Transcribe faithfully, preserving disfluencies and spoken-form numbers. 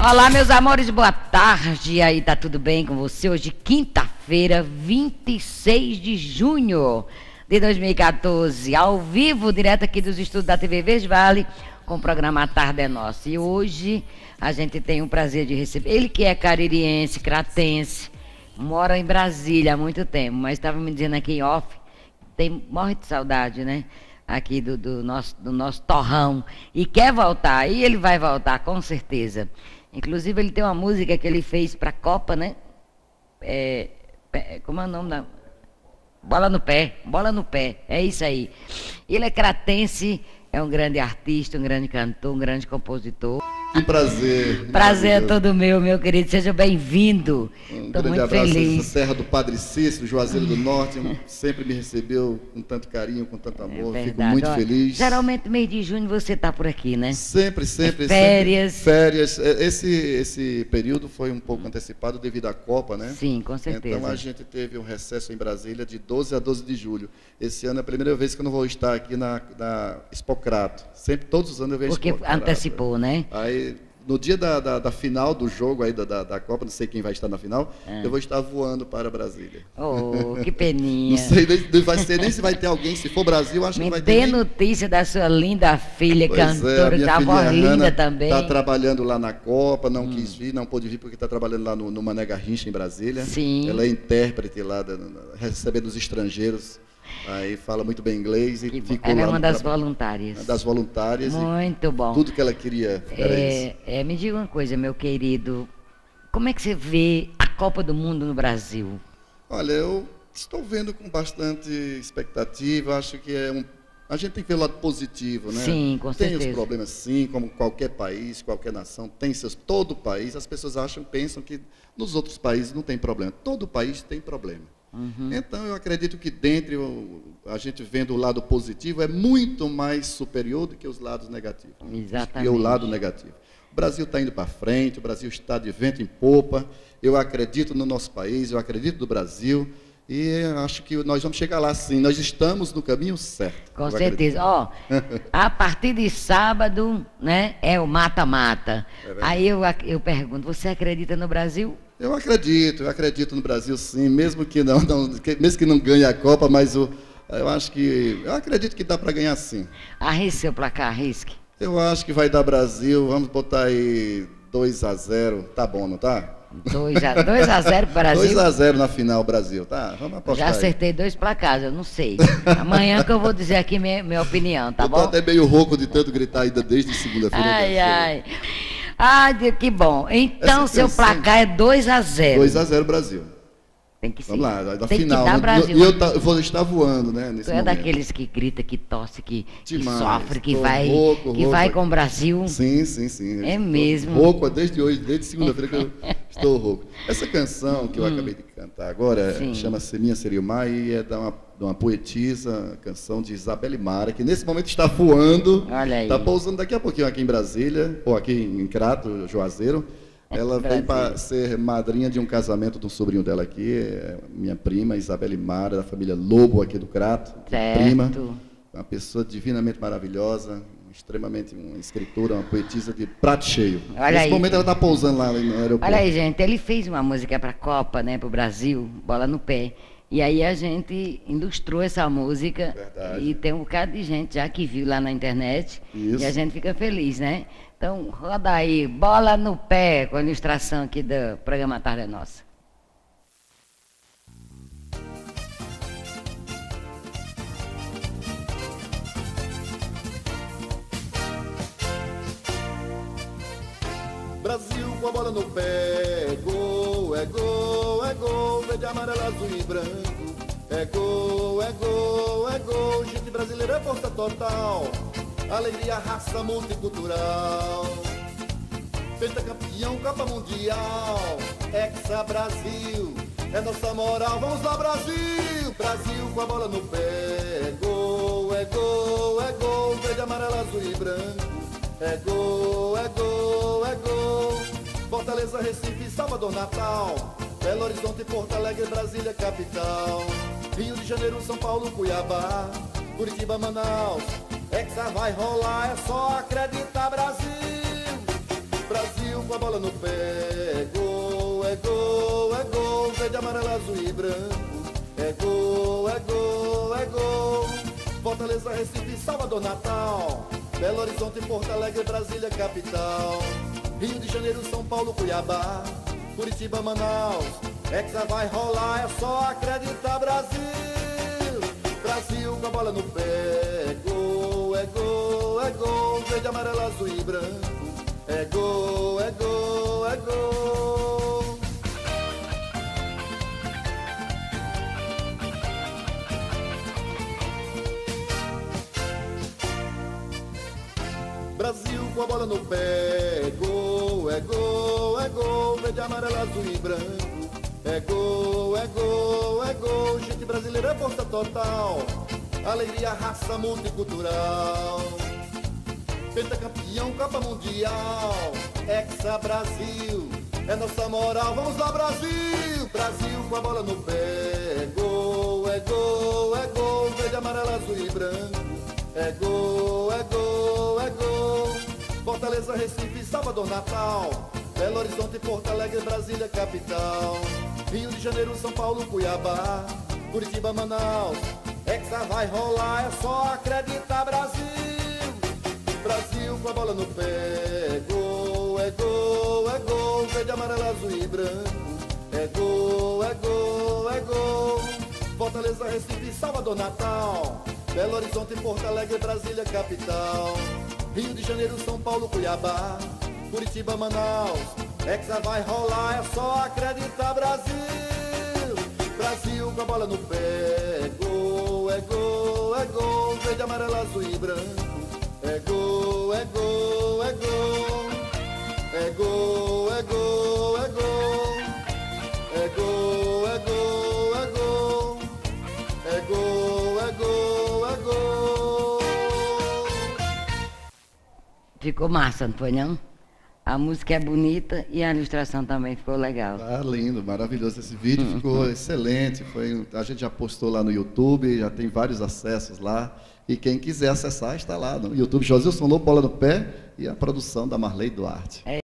Olá, meus amores, boa tarde. E aí, tá tudo bem com você? Hoje, quinta-feira, vinte e seis de junho de dois mil e quatorze, ao vivo, direto aqui dos estúdios da T V Verde Vale, com o programa A Tarde é Nossa. E hoje a gente tem o prazer de receber ele, que é caririense, cratense, mora em Brasília há muito tempo, mas estava me dizendo aqui em off, tem, morre de saudade, né? Aqui do, do, nosso, do nosso torrão, e quer voltar, e ele vai voltar, com certeza. Inclusive, ele tem uma música que ele fez para a Copa, né? É, como é o nome da... Bola no pé, bola no pé, é isso aí. Ele é cratense, é um grande artista, um grande cantor, um grande compositor. Que prazer. Prazer é todo meu, meu querido. Seja bem-vindo. Um Estou grande muito abraço feliz. essa terra do Padre Cícero, Juazeiro do Norte. Sempre me recebeu com tanto carinho, com tanto amor. É Fico verdade. muito Olha, feliz. geralmente, mês de junho, você está por aqui, né? Sempre, sempre. É férias. Sempre, férias. Esse, esse período foi um pouco antecipado devido à Copa, né? Sim, com certeza. Então a gente teve um recesso em Brasília de doze a doze de julho. Esse ano é a primeira vez que eu não vou estar aqui na, na Expocrato. Sempre, todos os anos eu venho Porque Expocrato. antecipou, né? Aí, no dia da, da, da final do jogo, aí da, da, da Copa, não sei quem vai estar na final, Ah. eu vou estar voando para Brasília. Oh, que peninha. Não sei nem, não vai ser, nem se vai ter alguém, se for Brasil, acho que Me não vai dê ter nem... notícia da sua linda filha, Pois é, a cantora, minha da filha voz linda Hannah também. está trabalhando lá na Copa, não Hum. quis vir, não pôde vir porque está trabalhando lá no, no Mané Garrincha, em Brasília. Sim. Ela é intérprete lá, da, recebendo os estrangeiros, aí fala muito bem inglês e Que bom. ficou Ela é lá uma no das trabalho. voluntárias. Uma das voluntárias. Muito e bom. Tudo que ela queria era isso. É, é, me diga uma coisa, meu querido. Como é que você vê a Copa do Mundo no Brasil? Olha, eu estou vendo com bastante expectativa, acho que é um... A gente tem que ver o lado positivo, né? Sim, com tem certeza. os problemas, sim, como qualquer país, qualquer nação, tem seus... Todo país, as pessoas acham, pensam que nos outros países não tem problema. Todo país tem problema. Uhum. Então, eu acredito que dentro, a gente vendo o lado positivo, é muito mais superior do que os lados negativos. Exatamente. E o lado negativo. O Brasil está indo para frente, o Brasil está de vento em popa. Eu acredito no nosso país, eu acredito no Brasil. E acho que nós vamos chegar lá sim. Nós estamos no caminho certo. Com eu certeza. Ó, a partir de sábado, né, é o mata-mata. É Aí eu, ac- eu pergunto, você acredita no Brasil? Eu acredito, eu acredito no Brasil sim, mesmo que não, não que- mesmo que não ganhe a Copa, mas o, eu acho que, eu acredito que dá para ganhar sim. Arrisque seu placar, arrisque. Eu acho que vai dar Brasil, vamos botar aí dois a zero, tá bom, não tá? dois a zero para o Brasil. dois a zero na final, Brasil, tá? Vamos apostar Já aí. acertei dois placares, eu não sei. Amanhã que eu vou dizer aqui minha, minha opinião, tá eu tô bom? até meio rouco de tanto gritar ainda desde segunda-feira. Ai, ai. Ai, Deus, que bom. Então, Essa seu canção- placar é dois a zero. dois a zero Brasil. Tem que ser. Vamos lá, na Tem final. que dar né? Brasil. E eu, tá- eu vou estar voando, né, nesse Tu é momento. daqueles que grita, que tosse, que, que Demais. sofre, que Tô vai, rouco, que rouco. vai com o Brasil. Sim, sim, sim. É Eu tô mesmo. Rouco desde hoje, desde segunda-feira que eu estou rouco. Essa canção que eu acabei de cantar agora Sim. chama-se Minha Seriumar e é de uma, de uma poetisa, canção de Isabelle Mara, que nesse momento está voando, Olha aí. está pousando daqui a pouquinho aqui em Brasília, ou aqui em Crato, Juazeiro. Ela vem Brasília. para ser madrinha de um casamento de um sobrinho dela aqui, é minha prima, Isabelle Mara, da família Lobo aqui do Crato. Certo. Prima, uma pessoa divinamente maravilhosa, extremamente uma escritora, uma poetisa de prato cheio. Olha Nesse aí. momento ela está pousando lá no aeroporto. Olha aí, gente, ele fez uma música para a Copa, né, para o Brasil, Bola no Pé. E aí a gente ilustrou essa música. Verdade. E tem um bocado de gente já que viu lá na internet. Isso. E a gente fica feliz, né? Então, roda aí, Bola no Pé, com a ilustração aqui do programa Tarde é Nossa. Brasil com a bola no pé, é gol, é gol, é gol, verde, amarelo, azul e branco. É gol, é gol, é gol, gente brasileira é força total, alegria, raça multicultural. Pentacampeão, Copa Mundial, Hexa Brasil, é nossa moral, vamos lá Brasil! Brasil com a bola no pé, é gol, é gol, é gol, verde, amarelo, azul e branco. É gol, é gol, é gol. Fortaleza, Recife, Salvador, Natal, Belo Horizonte, Porto Alegre, Brasília, capital. Rio de Janeiro, São Paulo, Cuiabá, Curitiba, Manaus. Hexa vai rolar, é só acreditar, Brasil. Brasil Brasil com a bola no pé. É gol, é gol, é gol, verde, amarelo, azul e branco. É gol, é gol, é gol. Fortaleza, Recife, Salvador, Natal, Belo Horizonte, Porto Alegre, Brasília, capital. Rio de Janeiro, São Paulo, Cuiabá, Curitiba, Manaus. Hexa vai rolar, é só acreditar, Brasil. Brasil com a bola no pé. É gol, é gol, é gol, verde, amarelo, azul e branco. É gol, é gol, é gol. Brasil com a bola no pé. É gol, é gol, é gol, verde, amarelo, azul e branco. É gol, é gol, é gol, gente brasileira é força total. Alegria, raça multicultural. Pentacampeão, Copa Mundial. Hexa Brasil, é nossa moral. Vamos lá, Brasil! Brasil com a bola no pé. É gol, é gol, é gol, verde, amarelo, azul e branco. É gol, é gol, é gol. Fortaleza, Recife, Salvador, Natal, Belo Horizonte, Porto Alegre, Brasília, capital. Rio de Janeiro, São Paulo, Cuiabá, Curitiba, Manaus. Hexa vai rolar, é só acreditar, Brasil. Brasil com a bola no pé. É gol, é gol, é gol, verde, amarelo, azul e branco. É gol, é gol, é gol. Fortaleza, Recife, Salvador, Natal, Belo Horizonte, Porto Alegre, Brasília, capital. Rio de Janeiro, São Paulo, Cuiabá, Curitiba, Manaus. Hexa vai rolar, é só acreditar, Brasil. Brasil com a bola no pé. É gol, é gol, é gol, verde, amarelo, azul e branco. É gol, é gol, é gol. É gol, é gol, é gol. É gol, é gol, é gol. É gol, é gol, é gol. Ficou massa, não foi não? A música é bonita e a ilustração também ficou legal. Tá lindo, maravilhoso. Esse vídeo uhum. ficou excelente. Foi, a gente já postou lá no YouTube, já tem vários acessos lá. E quem quiser acessar está lá no YouTube. Josilson Lobo, Bola no Pé, e a produção da Marley Duarte. É.